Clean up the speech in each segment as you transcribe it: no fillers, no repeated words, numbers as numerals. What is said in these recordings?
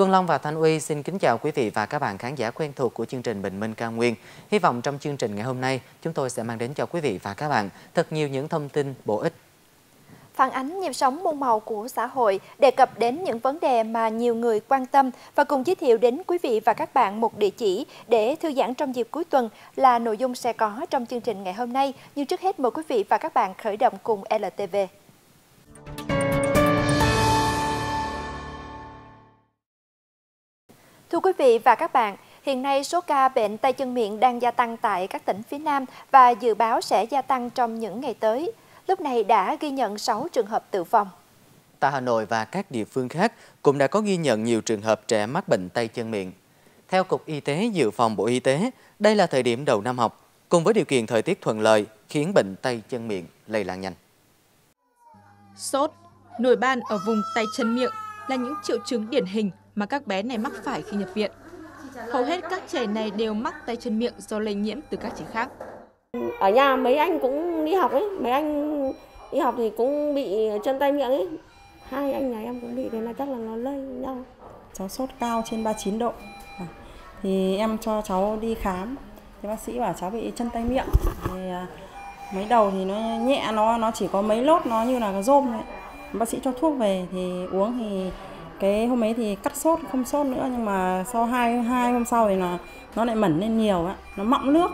Xuân Long và Thanh Uy xin kính chào quý vị và các bạn khán giả quen thuộc của chương trình Bình Minh Cao Nguyên. Hy vọng trong chương trình ngày hôm nay, chúng tôi sẽ mang đến cho quý vị và các bạn thật nhiều những thông tin bổ ích. Phản ánh nhịp sống muôn màu của xã hội, đề cập đến những vấn đề mà nhiều người quan tâm và cùng giới thiệu đến quý vị và các bạn một địa chỉ để thư giãn trong dịp cuối tuần là nội dung sẽ có trong chương trình ngày hôm nay. Nhưng trước hết mời quý vị và các bạn khởi động cùng LTV. Thưa quý vị và các bạn, hiện nay số ca bệnh tay chân miệng đang gia tăng tại các tỉnh phía Nam và dự báo sẽ gia tăng trong những ngày tới. Lúc này đã ghi nhận 6 trường hợp tử vong. Tại Hà Nội và các địa phương khác cũng đã có ghi nhận nhiều trường hợp trẻ mắc bệnh tay chân miệng. Theo Cục Y tế Dự phòng Bộ Y tế, đây là thời điểm đầu năm học, cùng với điều kiện thời tiết thuận lợi khiến bệnh tay chân miệng lây lan nhanh. Sốt, nổi ban ở vùng tay chân miệng là những triệu chứng điển hình mà các bé này mắc phải khi nhập viện. Hầu hết các trẻ này đều mắc tay chân miệng do lây nhiễm từ các trẻ khác. Ở nhà mấy anh cũng đi học ấy, mấy anh đi học thì cũng bị chân tay miệng ấy. Hai anh nhà em cũng bị, thế là chắc là nó lây nhau. Cháu sốt cao trên 39 độ. Thì em cho cháu đi khám. Thì bác sĩ bảo cháu bị chân tay miệng. Thì mấy đầu thì nó nhẹ, nó chỉ có mấy lốt, nó như là cái rôm ấy. Bác sĩ cho thuốc về thì uống, thì cái hôm ấy thì cắt sốt, không sốt nữa, nhưng mà sau hai hôm sau thì nó lại mẩn lên nhiều á, nó mọng nước.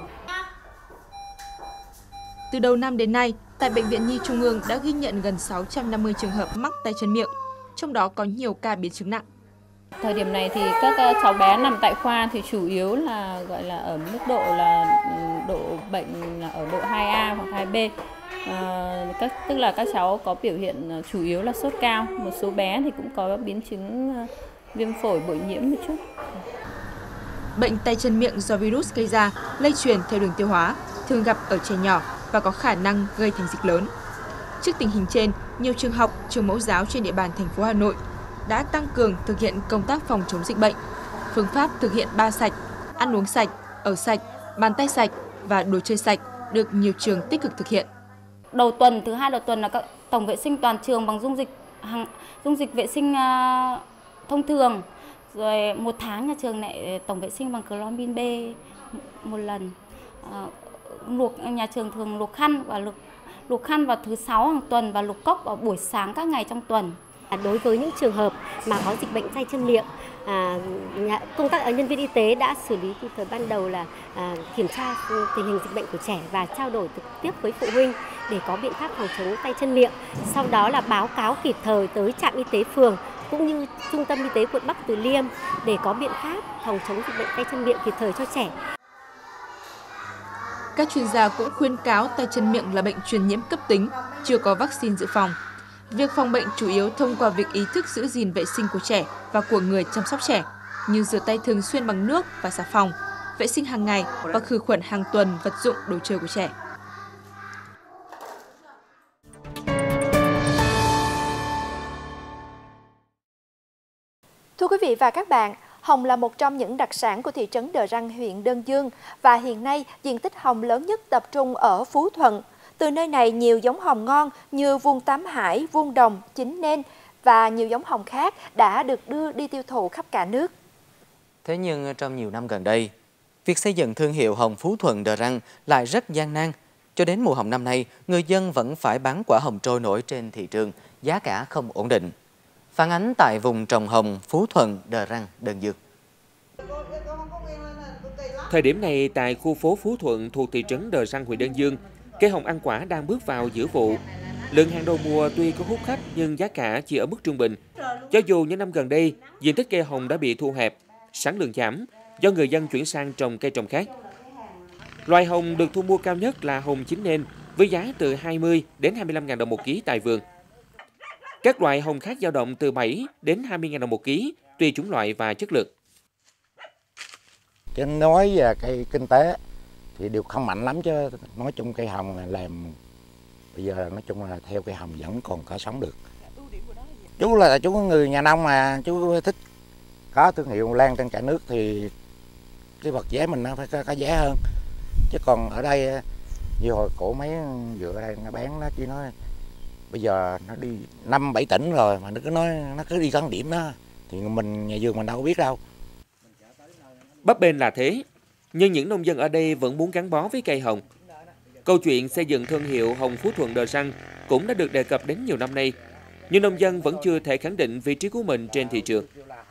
Từ đầu năm đến nay, tại Bệnh viện Nhi Trung ương đã ghi nhận gần 650 trường hợp mắc tay chân miệng, trong đó có nhiều ca biến chứng nặng. Thời điểm này thì các cháu bé nằm tại khoa thì chủ yếu là gọi là ở mức độ là độ bệnh là ở độ 2A hoặc 2B. Tức là các cháu có biểu hiện chủ yếu là sốt cao, một số bé thì cũng có biến chứng viêm phổi bội nhiễm một chút. Bệnh tay chân miệng do virus gây ra, lây truyền theo đường tiêu hóa, thường gặp ở trẻ nhỏ và có khả năng gây thành dịch lớn. Trước tình hình trên, nhiều trường học, trường mẫu giáo trên địa bàn thành phố Hà Nội đã tăng cường thực hiện công tác phòng chống dịch bệnh. Phương pháp thực hiện 3 sạch, ăn uống sạch, ở sạch, bàn tay sạch và đồ chơi sạch được nhiều trường tích cực thực hiện. Đầu tuần, thứ hai đầu tuần là các tổng vệ sinh toàn trường bằng dung dịch vệ sinh thông thường. Rồi một tháng nhà trường lại tổng vệ sinh bằng clomin B một lần. Nhà trường thường luộc khăn vào thứ 6 hàng tuần và luộc cốc vào buổi sáng các ngày trong tuần. Đối với những trường hợp mà có dịch bệnh tay chân miệng, công tác nhân viên y tế đã xử lý kịp thời ban đầu là kiểm tra tình hình dịch bệnh của trẻ và trao đổi trực tiếp với phụ huynh để có biện pháp phòng chống tay chân miệng. Sau đó là báo cáo kịp thời tới trạm y tế phường cũng như trung tâm y tế quận Bắc Từ Liêm để có biện pháp phòng chống dịch bệnh tay chân miệng kịp thời cho trẻ. Các chuyên gia cũng khuyên cáo tay chân miệng là bệnh truyền nhiễm cấp tính, chưa có vaccine dự phòng. Việc phòng bệnh chủ yếu thông qua việc ý thức giữ gìn vệ sinh của trẻ và của người chăm sóc trẻ, như rửa tay thường xuyên bằng nước và xà phòng, vệ sinh hàng ngày và khử khuẩn hàng tuần vật dụng đồ chơi của trẻ. Thưa quý vị và các bạn, hồng là một trong những đặc sản của thị trấn Đờ Răng, huyện Đơn Dương và hiện nay diện tích hồng lớn nhất tập trung ở Phú Thuận. Từ nơi này nhiều giống hồng ngon như vuông Tám Hải, vuông Đồng, Chính Nên và nhiều giống hồng khác đã được đưa đi tiêu thụ khắp cả nước. Thế nhưng trong nhiều năm gần đây, việc xây dựng thương hiệu hồng Phú Thuận Đờ Răng lại rất gian nan. Cho đến mùa hồng năm nay, người dân vẫn phải bán quả hồng trôi nổi trên thị trường, giá cả không ổn định. Phản ánh tại vùng trồng hồng Phú Thuận Đờ Răng, Đơn Dương. Thời điểm này tại khu phố Phú Thuận thuộc thị trấn Đờ Răng, huyện Đơn Dương, cây hồng ăn quả đang bước vào giữa vụ. Lượng hàng đầu mùa tuy có hút khách nhưng giá cả chỉ ở mức trung bình. Cho dù những năm gần đây, diện tích cây hồng đã bị thu hẹp, sản lượng giảm do người dân chuyển sang trồng cây trồng khác. Loài hồng được thu mua cao nhất là hồng Chính Nên với giá từ 20 đến 25.000 đồng một ký tại vườn. Các loại hồng khác dao động từ 7 đến 20.000 đồng một ký tùy chủng loại và chất lượng. Chứ nói về cây kinh tế thì đều không mạnh lắm, chứ nói chung cây hồng làm bây giờ nói chung là theo cây hồng vẫn còn có sống được. Chú là chú người nhà nông mà chú thích có thương hiệu lan trên cả nước thì cái vật giá mình nó phải có giá hơn. Chứ còn ở đây như hồi cổ mấy dựa ở đây nó bán nó chỉ nói bây giờ nó đi 5-7 tỉnh rồi mà nó cứ nói nó cứ đi cân điểm đó thì mình nhà vườn mình đâu có biết đâu. Bấp bênh là thế, nhưng những nông dân ở đây vẫn muốn gắn bó với cây hồng. Câu chuyện xây dựng thương hiệu hồng Phú Thuận Đờ Răng cũng đã được đề cập đến nhiều năm nay, nhưng nông dân vẫn chưa thể khẳng định vị trí của mình trên thị trường.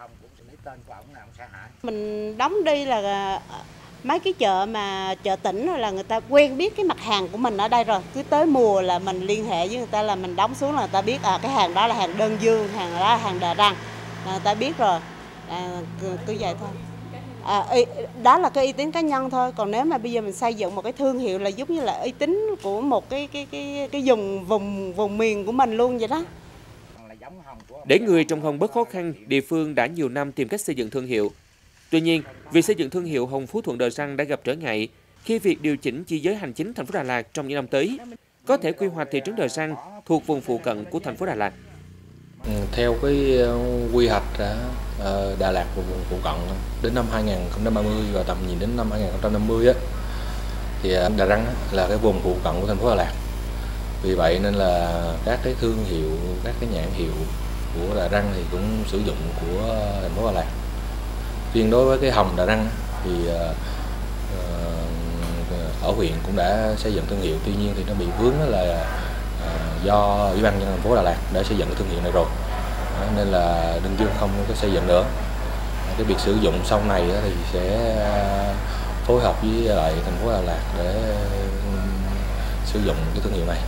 Mình đóng đi là mấy cái chợ mà chợ tỉnh là người ta quen biết cái mặt hàng của mình ở đây rồi. Cứ tới mùa là mình liên hệ với người ta, là mình đóng xuống là người ta biết cái hàng đó là hàng đơn dương, hàng đó là hàng Đờ Răng, là người ta biết rồi. Cứ vậy thôi. Đó là cái uy tín cá nhân thôi. Còn nếu mà bây giờ mình xây dựng một cái thương hiệu là giống như là uy tín của một cái vùng miền của mình luôn vậy đó. Để người trồng hồng bớt khó khăn, địa phương đã nhiều năm tìm cách xây dựng thương hiệu. Tuy nhiên, việc xây dựng thương hiệu hồng Phú Thuận Đờ Răng đã gặp trở ngại khi việc điều chỉnh chi giới hành chính thành phố Đà Lạt trong những năm tới có thể quy hoạch thị trấn Đờ Răng thuộc vùng phụ cận của thành phố Đà Lạt. Theo cái quy hoạch Đà Lạt vùng phụ cận đến năm 2030 và tầm nhìn đến năm 2050 thì Đà Răng là cái vùng phụ cận của thành phố Đà Lạt. Vì vậy nên là các cái thương hiệu, các cái nhãn hiệu của Đà Răng thì cũng sử dụng của thành phố Đà Lạt. Riêng đối với cái hồng Đà Răng thì ở huyện cũng đã xây dựng thương hiệu, tuy nhiên thì nó bị vướng là do Ủy ban nhân dân thành phố Đà Lạt đã xây dựng cái thương hiệu này rồi, nên là Đơn Dương không có xây dựng nữa. Cái việc sử dụng sau này thì sẽ phối hợp với lại thành phố Đà Lạt để sử dụng cái thương hiệu này.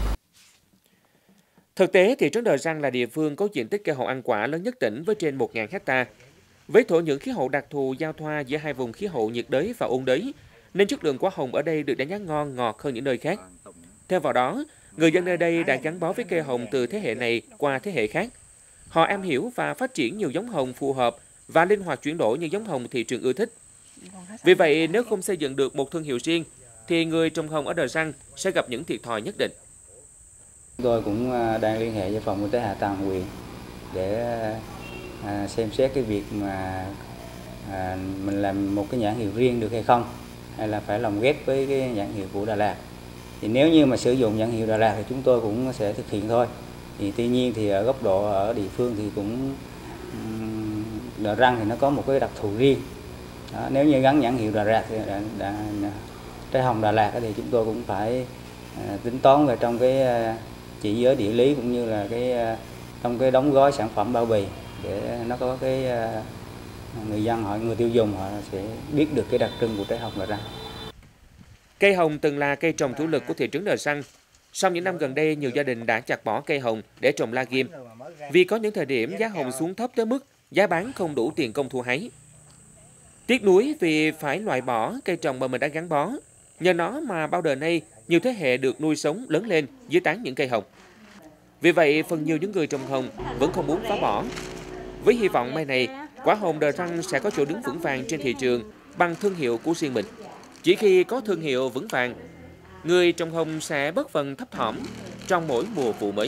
Thực tế, thị trấn Đờ Răng là địa phương có diện tích cây hồng ăn quả lớn nhất tỉnh với trên 1.000 ha. Với thổ nhưỡng khí hậu đặc thù giao thoa giữa hai vùng khí hậu nhiệt đới và ôn đới, nên chất lượng quả hồng ở đây được đánh giá ngon ngọt hơn những nơi khác. Theo vào đó, người dân nơi đây đã gắn bó với cây hồng từ thế hệ này qua thế hệ khác. Họ am hiểu và phát triển nhiều giống hồng phù hợp và linh hoạt chuyển đổi những giống hồng thị trường ưa thích. Vì vậy, nếu không xây dựng được một thương hiệu riêng, thì người trồng hồng ở Đờ Răng sẽ gặp những thiệt thòi nhất định. Chúng tôi cũng đang liên hệ với phòng kinh tế hạ tầng huyện để xem xét cái việc mà mình làm một cái nhãn hiệu riêng được hay không, hay là phải lồng ghép với cái nhãn hiệu của Đà Lạt. Thì nếu như mà sử dụng nhãn hiệu Đà Lạt thì chúng tôi cũng sẽ thực hiện thôi. Thì tuy nhiên thì ở góc độ ở địa phương thì cũng Đờ Răng thì nó có một cái đặc thù riêng. Đó, nếu như gắn nhãn hiệu Đà Lạt thì trái hồng Đà Lạt thì chúng tôi cũng phải tính toán về trong cái chỉ giới địa lý cũng như là trong cái đóng gói sản phẩm bao bì để nó có cái người tiêu dùng họ sẽ biết được cái đặc trưng của trái hồng Đà Răng. Cây hồng từng là cây trồng chủ lực của thị trấn Đờ Răng. Sau những năm gần đây, nhiều gia đình đã chặt bỏ cây hồng để trồng la ghim, vì có những thời điểm giá hồng xuống thấp tới mức giá bán không đủ tiền công thu hái. Tiếc nuối vì phải loại bỏ cây trồng mà mình đã gắn bó. Nhờ nó mà bao đời nay, nhiều thế hệ được nuôi sống lớn lên dưới tán những cây hồng. Vì vậy, phần nhiều những người trồng hồng vẫn không muốn phá bỏ. Với hy vọng mai này, quả hồng Đờ Răng sẽ có chỗ đứng vững vàng trên thị trường bằng thương hiệu của riêng mình. Chỉ khi có thương hiệu vững vàng, người trồng hồng sẽ bớt phần thấp thỏm trong mỗi mùa vụ mới.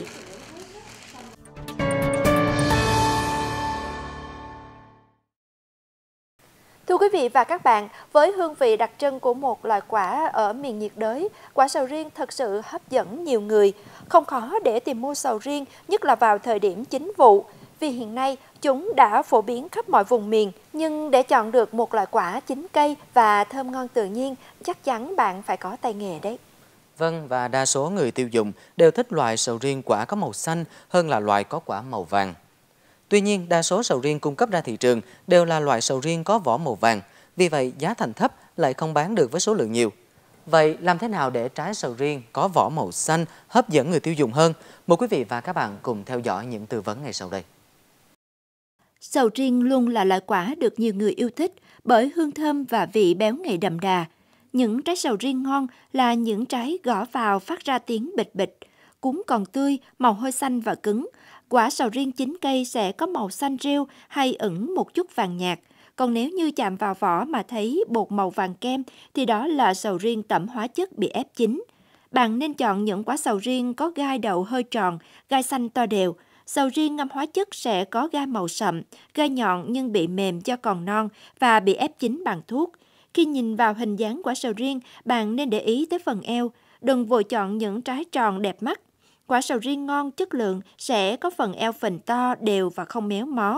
Thưa quý vị và các bạn, với hương vị đặc trưng của một loài quả ở miền nhiệt đới, quả sầu riêng thật sự hấp dẫn nhiều người. Không khó để tìm mua sầu riêng, nhất là vào thời điểm chính vụ. Vì hiện nay, chúng đã phổ biến khắp mọi vùng miền. Nhưng để chọn được một loại quả chín cây và thơm ngon tự nhiên, chắc chắn bạn phải có tay nghề đấy. Vâng, và đa số người tiêu dùng đều thích loại sầu riêng quả có màu xanh hơn là loại có quả màu vàng. Tuy nhiên, đa số sầu riêng cung cấp ra thị trường đều là loại sầu riêng có vỏ màu vàng. Vì vậy, giá thành thấp lại không bán được với số lượng nhiều. Vậy, làm thế nào để trái sầu riêng có vỏ màu xanh hấp dẫn người tiêu dùng hơn? Mời quý vị và các bạn cùng theo dõi những tư vấn ngay sau đây. Sầu riêng luôn là loại quả được nhiều người yêu thích bởi hương thơm và vị béo ngậy đậm đà. Những trái sầu riêng ngon là những trái gõ vào phát ra tiếng bịch bịch, cuống còn tươi, màu hơi xanh và cứng. Quả sầu riêng chín cây sẽ có màu xanh rêu hay ửng một chút vàng nhạt. Còn nếu như chạm vào vỏ mà thấy bột màu vàng kem thì đó là sầu riêng tẩm hóa chất bị ép chín. Bạn nên chọn những quả sầu riêng có gai đậu hơi tròn, gai xanh to đều. Sầu riêng ngâm hóa chất sẽ có gai màu sậm, gai nhọn nhưng bị mềm do còn non và bị ép chín bằng thuốc. Khi nhìn vào hình dáng quả sầu riêng, bạn nên để ý tới phần eo. Đừng vội chọn những trái tròn đẹp mắt. Quả sầu riêng ngon, chất lượng sẽ có phần eo phình to, đều và không méo mó.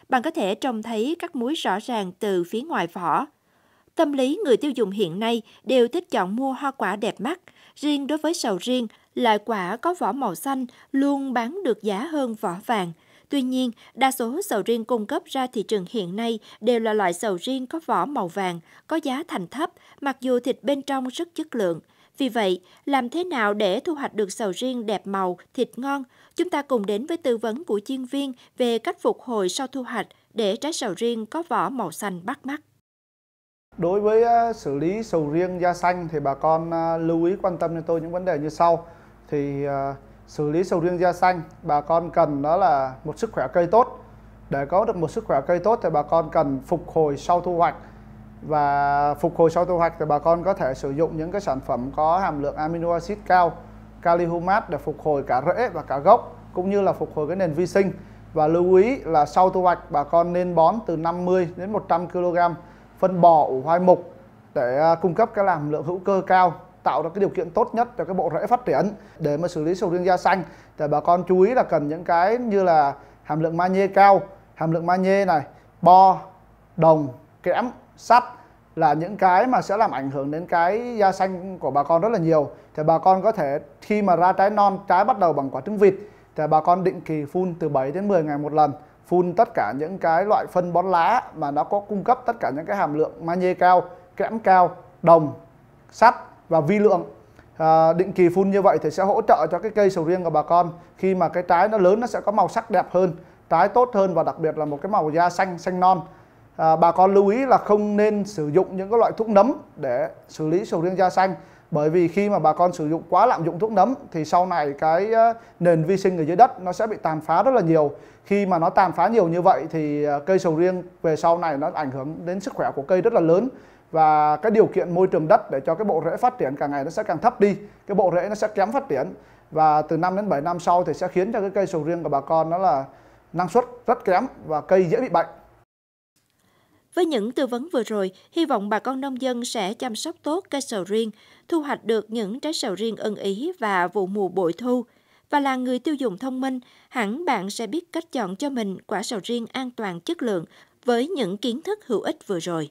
bạn có thể trông thấy các múi rõ ràng từ phía ngoài vỏ. Tâm lý người tiêu dùng hiện nay đều thích chọn mua hoa quả đẹp mắt. Riêng đối với sầu riêng, loại quả có vỏ màu xanh luôn bán được giá hơn vỏ vàng. Tuy nhiên, đa số sầu riêng cung cấp ra thị trường hiện nay đều là loại sầu riêng có vỏ màu vàng, có giá thành thấp, mặc dù thịt bên trong rất chất lượng. Vì vậy, làm thế nào để thu hoạch được sầu riêng đẹp màu, thịt ngon? Chúng ta cùng đến với tư vấn của chuyên viên về cách phục hồi sau thu hoạch để trái sầu riêng có vỏ màu xanh bắt mắt. Đối với xử lý sầu riêng da xanh thì bà con lưu ý quan tâm cho tôi những vấn đề như sau. Thì xử lý sầu riêng da xanh, bà con cần đó là một sức khỏe cây tốt. Để có được một sức khỏe cây tốt thì bà con cần phục hồi sau thu hoạch. Và phục hồi sau thu hoạch thì bà con có thể sử dụng những cái sản phẩm có hàm lượng amino acid cao, kali humat để phục hồi cả rễ và cả gốc, cũng như là phục hồi cái nền vi sinh. Và lưu ý là sau thu hoạch bà con nên bón từ 50 đến 100 kg phân bò ủ hoai mục để cung cấp cái hàm lượng hữu cơ cao, tạo ra cái điều kiện tốt nhất cho cái bộ rễ phát triển. Để mà xử lý sầu riêng da xanh thì bà con chú ý là cần những cái như là hàm lượng magie cao. Hàm lượng magie này, bo, đồng, kẽm, sắt là những cái mà sẽ làm ảnh hưởng đến cái da xanh của bà con rất là nhiều. Thì bà con có thể khi mà ra trái non, trái bắt đầu bằng quả trứng vịt thì bà con định kỳ phun từ 7 đến 10 ngày một lần. Phun tất cả những cái loại phân bón lá mà nó có cung cấp tất cả những cái hàm lượng magie cao, kẽm cao, đồng, sắt và vi lượng. Định kỳ phun như vậy thì sẽ hỗ trợ cho cái cây sầu riêng của bà con. Khi mà cái trái nó lớn nó sẽ có màu sắc đẹp hơn, trái tốt hơn và đặc biệt là một cái màu da xanh, xanh non. Bà con lưu ý là không nên sử dụng những cái loại thuốc nấm để xử lý sầu riêng da xanh. Bởi vì khi mà bà con sử dụng quá lạm dụng thuốc nấm thì sau này cái nền vi sinh ở dưới đất nó sẽ bị tàn phá rất là nhiều. Khi mà nó tàn phá nhiều như vậy thì cây sầu riêng về sau này nó ảnh hưởng đến sức khỏe của cây rất là lớn. Và cái điều kiện môi trường đất để cho cái bộ rễ phát triển càng ngày nó sẽ càng thấp đi. Cái bộ rễ nó sẽ kém phát triển. Và từ 5 đến 7 năm sau thì sẽ khiến cho cái cây sầu riêng của bà con nó là năng suất rất kém và cây dễ bị bệnh. Với những tư vấn vừa rồi, hy vọng bà con nông dân sẽ chăm sóc tốt cây sầu riêng, thu hoạch được những trái sầu riêng ưng ý và vụ mùa bội thu. Và là người tiêu dùng thông minh, hẳn bạn sẽ biết cách chọn cho mình quả sầu riêng an toàn chất lượng với những kiến thức hữu ích vừa rồi.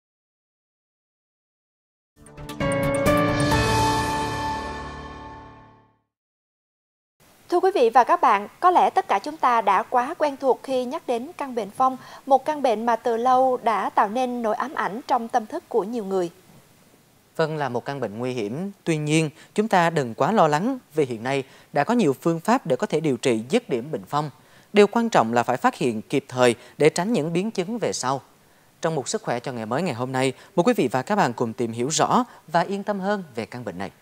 Thưa quý vị và các bạn, có lẽ tất cả chúng ta đã quá quen thuộc khi nhắc đến căn bệnh phong, một căn bệnh mà từ lâu đã tạo nên nỗi ám ảnh trong tâm thức của nhiều người. Vâng, là một căn bệnh nguy hiểm. Tuy nhiên, chúng ta đừng quá lo lắng vì hiện nay đã có nhiều phương pháp để có thể điều trị dứt điểm bệnh phong. Điều quan trọng là phải phát hiện kịp thời để tránh những biến chứng về sau. Trong mục Sức khỏe cho ngày mới ngày hôm nay, mời quý vị và các bạn cùng tìm hiểu rõ và yên tâm hơn về căn bệnh này.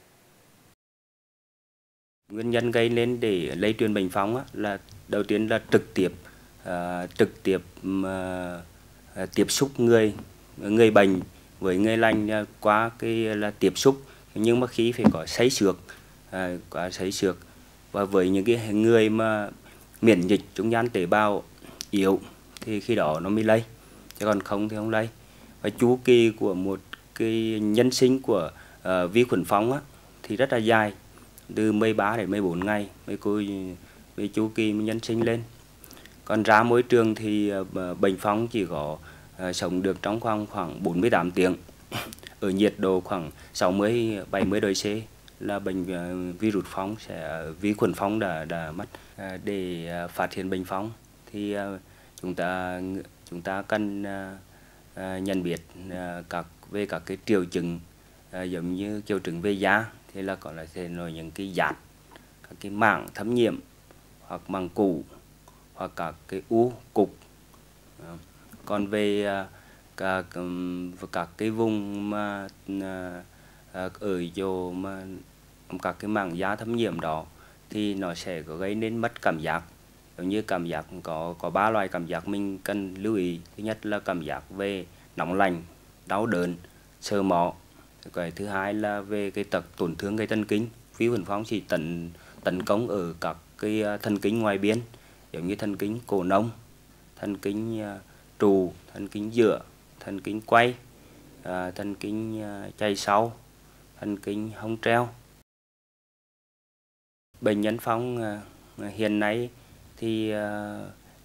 Nguyên nhân gây nên để lây truyền bệnh phong là đầu tiên là trực tiếp tiếp xúc người bệnh với người lành qua cái là tiếp xúc, nhưng mà khi phải có sấy xước và với những cái người mà miễn dịch trung gian tế bào yếu thì khi đó nó mới lây, chứ còn không thì không lây. Và chu kỳ của một cái nhân sinh của vi khuẩn phong thì rất là dài, từ 13 đến 14 ngày với chu kỳ nhân sinh lên. Còn ra môi trường thì bệnh phong chỉ có sống được trong khoảng 48 tiếng ở nhiệt độ khoảng 60-70 độ C là virus phong vi khuẩn phong đã mất. Để phát hiện bệnh phong thì chúng ta cần nhận biết về các cái triệu chứng giống như triệu chứng về da thì là có thể là những cái dạt, các cái mảng thâm nhiễm hoặc mảng cũ hoặc các cái u cục. Còn về các cái vùng mà ở chỗ mà các cái mảng da thâm nhiễm đó thì nó sẽ có gây nên mất cảm giác. Giống như cảm giác có 3 loại cảm giác mình cần lưu ý. Thứ nhất là cảm giác về nóng lạnh, đau đớn, sờ mó. Cái thứ hai là về cái tổn thương gây thần kinh. Vi khuẩn phong chỉ tấn công ở các cái thần kinh ngoài biên, giống như thần kinh cổ nông, thần kinh trù, thần kinh giữa, thần kinh quay, thần kinh chạy sau, thần kinh hông treo. Bệnh nhân phong hiện nay thì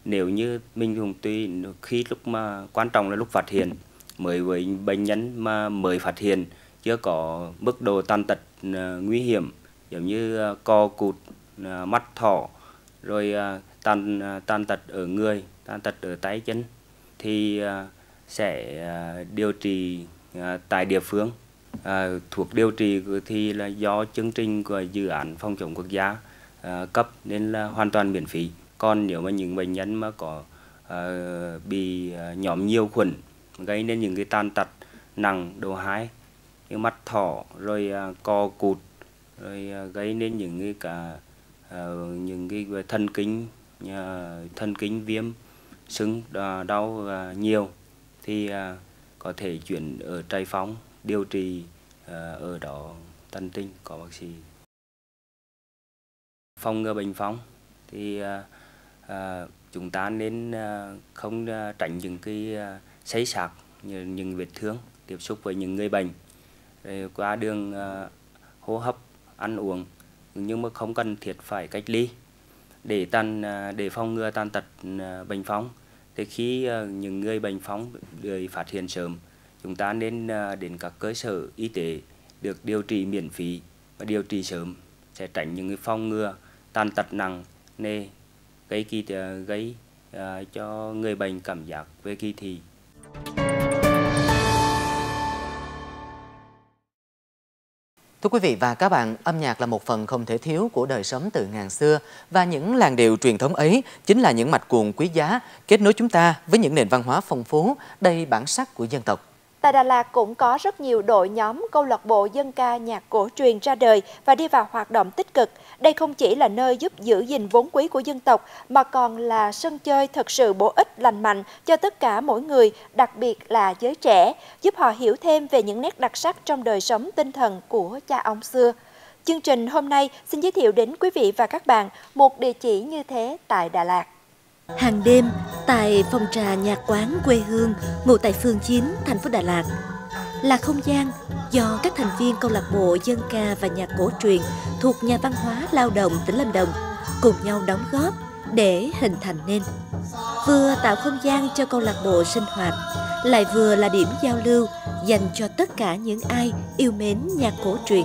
Nếu như mình dùng tùy khi lúc mà quan trọng là lúc phát hiện, mới với bệnh nhân mà mới phát hiện chưa có mức độ tàn tật nguy hiểm giống như co cụt, mắt thỏ, rồi tàn tật ở người, tàn tật ở tay chân thì sẽ điều trị tại địa phương. Thuốc điều trị thì là do chương trình của dự án phòng chống quốc gia cấp nên là hoàn toàn miễn phí. Còn nếu mà những bệnh nhân mà có bị nhóm nhiều khuẩn gây nên những cái tàn tật nặng độ 2 như mắt thỏ, rồi co cụt, rồi gây nên những cái thần kinh viêm, sưng đau nhiều thì có thể chuyển ở Trại Phong điều trị ở đó tận tình có bác sĩ. Phòng ngừa bệnh phong thì chúng ta nên không tránh những cái xây xát, những vết thương tiếp xúc với những người bệnh qua đường hô hấp, ăn uống, nhưng mà không cần thiết phải cách ly để phòng ngừa tàn tật bệnh phong. Thì khi những người bệnh phong được phát hiện sớm, chúng ta nên đến các cơ sở y tế được điều trị miễn phí và điều trị sớm sẽ tránh những cái phòng ngừa tàn tật nặng nề gây cho người bệnh cảm giác về kỳ thị. Thưa quý vị và các bạn, âm nhạc là một phần không thể thiếu của đời sống từ ngàn xưa, và những làn điệu truyền thống ấy chính là những mạch nguồn quý giá kết nối chúng ta với những nền văn hóa phong phú, đầy bản sắc của dân tộc. Tại Đà Lạt cũng có rất nhiều đội nhóm câu lạc bộ dân ca nhạc cổ truyền ra đời và đi vào hoạt động tích cực. Đây không chỉ là nơi giúp giữ gìn vốn quý của dân tộc mà còn là sân chơi thật sự bổ ích, lành mạnh cho tất cả mỗi người, đặc biệt là giới trẻ, giúp họ hiểu thêm về những nét đặc sắc trong đời sống tinh thần của cha ông xưa. Chương trình hôm nay xin giới thiệu đến quý vị và các bạn một địa chỉ như thế tại Đà Lạt. Hàng đêm, tại phòng trà nhạc quán quê hương, ngụ tại phường 9, thành phố Đà Lạt, là không gian do các thành viên câu lạc bộ dân ca và nhạc cổ truyền thuộc Nhà văn hóa Lao động tỉnh Lâm Đồng cùng nhau đóng góp để hình thành nên. Vừa tạo không gian cho câu lạc bộ sinh hoạt, lại vừa là điểm giao lưu dành cho tất cả những ai yêu mến nhạc cổ truyền.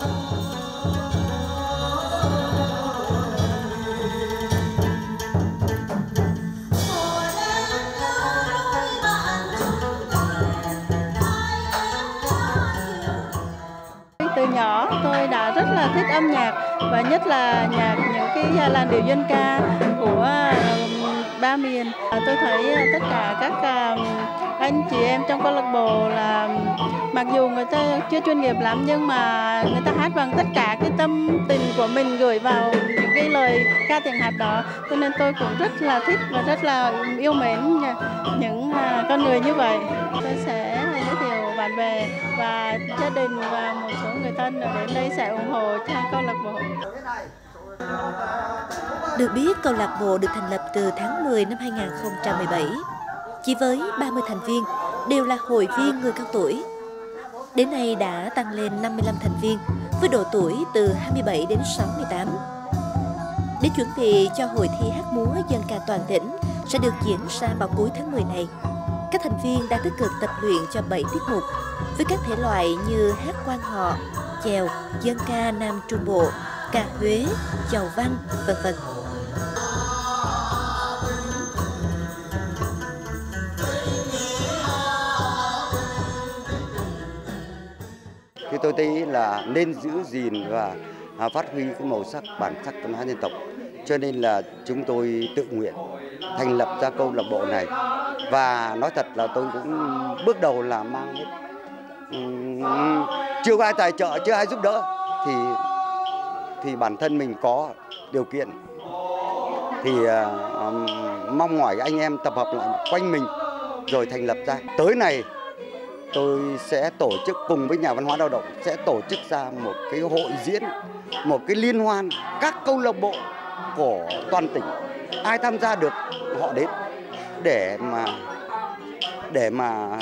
Từ nhỏ tôi đã rất là thích âm nhạc, và nhất là những cái làn điệu dân ca của ba miền. Tôi thấy tất cả các anh chị em trong câu lạc bộ là mặc dù người ta chưa chuyên nghiệp lắm nhưng mà người ta hát bằng tất cả cái tâm tình của mình gửi vào những cái lời ca tiếng hát đó, cho nên tôi cũng rất là thích và rất là yêu mến những con người như vậy. Tôi sẽ giới thiệu bạn bè và gia đình và một số người thân đến đây sẽ ủng hộ cho câu lạc bộ. Được biết, câu lạc bộ được thành lập từ tháng 10 năm 2017, chỉ với 30 thành viên, đều là hội viên người cao tuổi. Đến nay đã tăng lên 55 thành viên, với độ tuổi từ 27 đến 68. Để chuẩn bị cho hội thi hát múa dân ca toàn tỉnh sẽ được diễn ra vào cuối tháng 10 này, các thành viên đã tích cực tập luyện cho 7 tiết mục với các thể loại như hát quan họ, chèo, dân ca Nam Trung Bộ, ca Huế, chầu văn, v.v. Thì tôi thấy là nên giữ gìn và phát huy cái màu sắc, bản sắc văn hóa dân tộc. Cho nên là chúng tôi tự nguyện thành lập ra câu lạc bộ này. Và nói thật là tôi cũng bước đầu là mang chưa có ai tài trợ, chưa ai giúp đỡ, thì bản thân mình có điều kiện thì mong mỏi anh em tập hợp lại quanh mình rồi thành lập ra. Tới này tôi sẽ tổ chức cùng với Nhà văn hóa Lao động sẽ tổ chức ra một cái hội diễn, một cái liên hoan các câu lạc bộ của toàn tỉnh, ai tham gia được họ đến để mà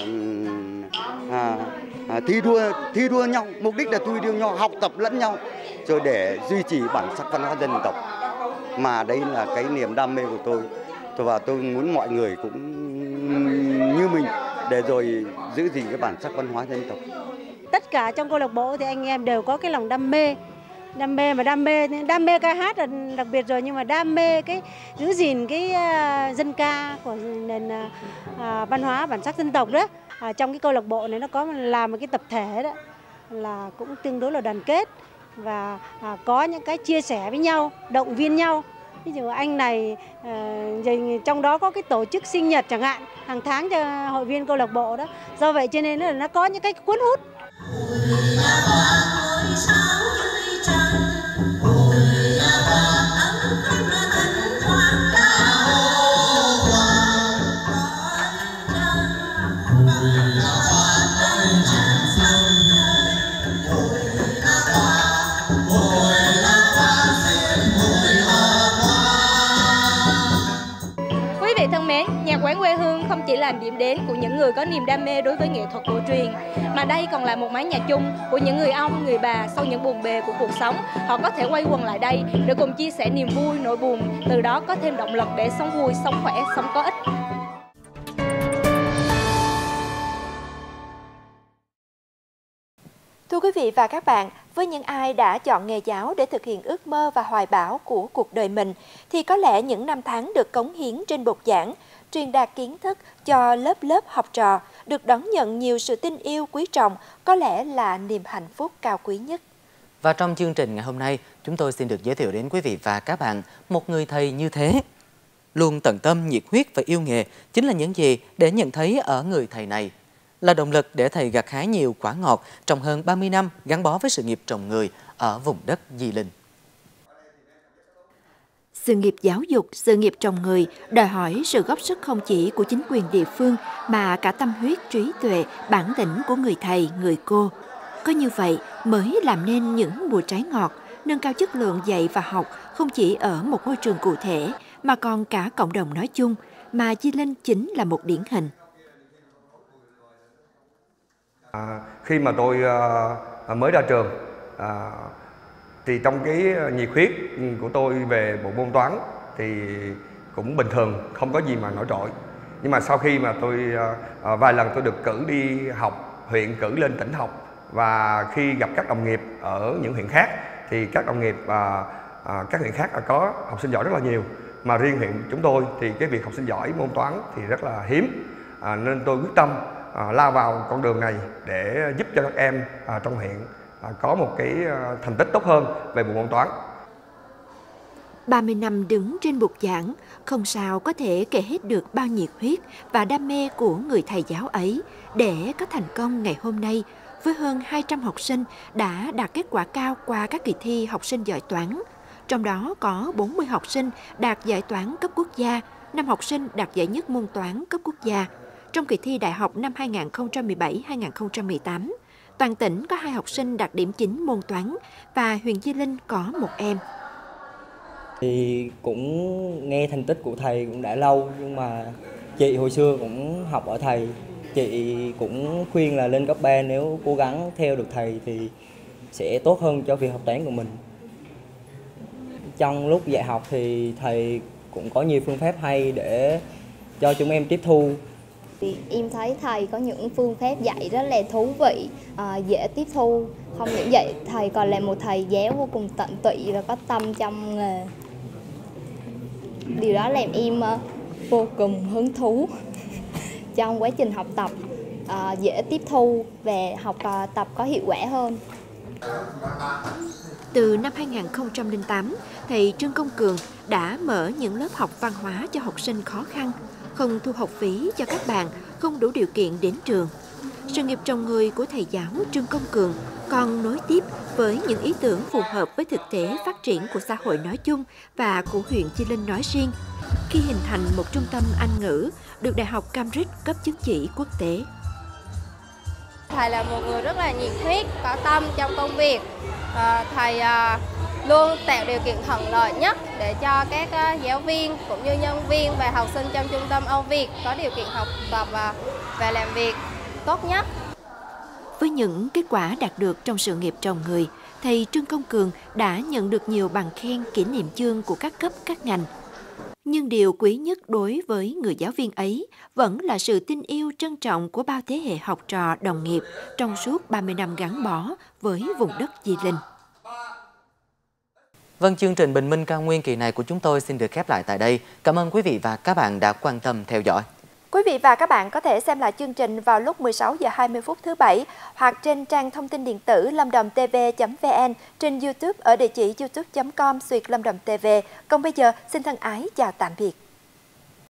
thi đua nhau, mục đích là thi đua nhau, học tập lẫn nhau, rồi để duy trì bản sắc văn hóa dân tộc. Mà đây là cái niềm đam mê của tôi, Và tôi muốn mọi người cũng như mình để rồi giữ gìn cái bản sắc văn hóa dân tộc. Tất cả trong câu lạc bộ thì anh em đều có cái lòng đam mê đam mê ca hát là đặc biệt rồi, nhưng mà đam mê cái giữ gìn cái dân ca của nền văn hóa bản sắc dân tộc đó. Trong cái câu lạc bộ này nó có làm một cái tập thể đó là cũng tương đối là đoàn kết và có những cái chia sẻ với nhau, động viên nhau. Ví dụ anh này trong đó có cái tổ chức sinh nhật chẳng hạn, hàng tháng cho hội viên câu lạc bộ đó. Do vậy cho nên là nó có những cái cuốn hút. Thân mến, nhạc quán quê hương không chỉ là điểm đến của những người có niềm đam mê đối với nghệ thuật cổ truyền, mà đây còn là một mái nhà chung của những người ông, người bà sau những bộn bề của cuộc sống. Họ có thể quay quần lại đây để cùng chia sẻ niềm vui, nỗi buồn, từ đó có thêm động lực để sống vui, sống khỏe, sống có ích. Thưa quý vị và các bạn, với những ai đã chọn nghề giáo để thực hiện ước mơ và hoài bão của cuộc đời mình, thì có lẽ những năm tháng được cống hiến trên bục giảng, truyền đạt kiến thức cho lớp lớp học trò, được đón nhận nhiều sự tin yêu quý trọng, có lẽ là niềm hạnh phúc cao quý nhất. Và trong chương trình ngày hôm nay, chúng tôi xin được giới thiệu đến quý vị và các bạn một người thầy như thế. Luôn tận tâm, nhiệt huyết và yêu nghề chính là những gì để nhận thấy ở người thầy này. Là động lực để thầy gặt hái nhiều quả ngọt trong hơn 30 năm gắn bó với sự nghiệp trồng người ở vùng đất Di Linh. Sự nghiệp giáo dục, sự nghiệp trồng người đòi hỏi sự góp sức không chỉ của chính quyền địa phương mà cả tâm huyết, trí tuệ, bản lĩnh của người thầy, người cô. Có như vậy mới làm nên những mùa trái ngọt, nâng cao chất lượng dạy và học không chỉ ở một ngôi trường cụ thể mà còn cả cộng đồng nói chung, mà Di Linh chính là một điển hình. Khi mà tôi mới ra trường thì trong cái nhiệt huyết của tôi về bộ môn toán thì cũng bình thường, không có gì mà nổi trội. Nhưng mà sau khi mà tôi vài lần tôi được cử đi học, huyện cử lên tỉnh học, và khi gặp các đồng nghiệp ở những huyện khác thì các đồng nghiệp các huyện khác có học sinh giỏi rất là nhiều, mà riêng huyện chúng tôi thì cái việc học sinh giỏi môn toán thì rất là hiếm, nên tôi quyết tâm lao vào con đường này để giúp cho các em trong huyện có một cái thành tích tốt hơn về bộ môn toán. 30 năm đứng trên bục giảng, không sao có thể kể hết được bao nhiệt huyết và đam mê của người thầy giáo ấy để có thành công ngày hôm nay với hơn 200 học sinh đã đạt kết quả cao qua các kỳ thi học sinh giỏi toán. Trong đó có 40 học sinh đạt giải toán cấp quốc gia, 5 học sinh đạt giải nhất môn toán cấp quốc gia. Trong kỳ thi đại học năm 2017-2018, toàn tỉnh có 2 học sinh đạt điểm 9 môn toán và huyện Di Linh có 1 em. Thì cũng nghe thành tích của thầy cũng đã lâu, nhưng mà chị hồi xưa cũng học ở thầy. Chị cũng khuyên là lên cấp 3 nếu cố gắng theo được thầy thì sẽ tốt hơn cho việc học toán của mình. Trong lúc dạy học thì thầy cũng có nhiều phương pháp hay để cho chúng em tiếp thu. Thì em thấy thầy có những phương pháp dạy rất là thú vị, dễ tiếp thu. Không những vậy, thầy còn là một thầy giáo vô cùng tận tụy và có tâm trong nghề. Điều đó làm em vô cùng hứng thú trong quá trình học tập, dễ tiếp thu và học tập có hiệu quả hơn. Từ năm 2008, thầy Trương Công Cường đã mở những lớp học văn hóa cho học sinh khó khăn, không thu học phí cho các bạn không đủ điều kiện đến trường. Sự nghiệp trồng người của thầy giáo Trương Công Cường còn nối tiếp với những ý tưởng phù hợp với thực tế phát triển của xã hội nói chung và của huyện Di Linh nói riêng, khi hình thành một trung tâm Anh ngữ được Đại học Cambridge cấp chứng chỉ quốc tế. Thầy là một người rất là nhiệt huyết, có tâm trong công việc. Thầy luôn tạo điều kiện thuận lợi nhất để cho các giáo viên cũng như nhân viên và học sinh trong trung tâm Âu Việt có điều kiện học tập và làm việc tốt nhất. Với những kết quả đạt được trong sự nghiệp trồng người, thầy Trương Công Cường đã nhận được nhiều bằng khen, kỷ niệm chương của các cấp, các ngành. Nhưng điều quý nhất đối với người giáo viên ấy vẫn là sự tin yêu trân trọng của bao thế hệ học trò đồng nghiệp trong suốt 30 năm gắn bó với vùng đất Di Linh. Vâng, chương trình Bình minh cao nguyên kỳ này của chúng tôi xin được khép lại tại đây. Cảm ơn quý vị và các bạn đã quan tâm theo dõi. Quý vị và các bạn có thể xem lại chương trình vào lúc 16 giờ 20 phút thứ Bảy hoặc trên trang thông tin điện tử lamdomtv.vn, trên YouTube ở địa chỉ youtube.com/lamdomtv. Còn bây giờ, xin thân ái chào tạm biệt.